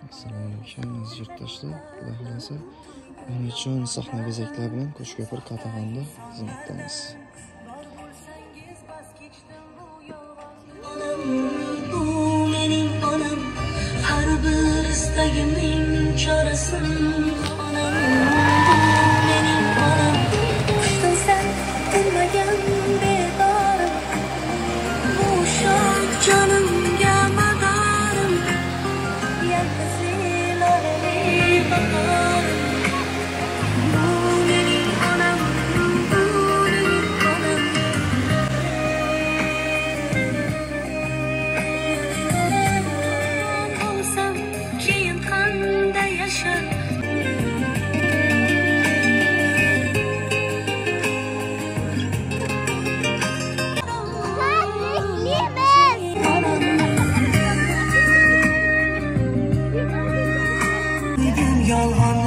Assalomu alaykum aziz yurtdoshlar. Xudo xolasa 13 sahna bezaklar bilan Qo'shko'pir Qatag'onda xizmatdamiz. Bu mening onam, har bir istagimning chorasin onam. Bu mening onam, qushdan sal tinmagan bedorim. Bu shod jonimga madorim, yalpizi loyali bahorim. Bu mening onam, bu mening onam. Olsam keyin qanday yashar? Yolg'on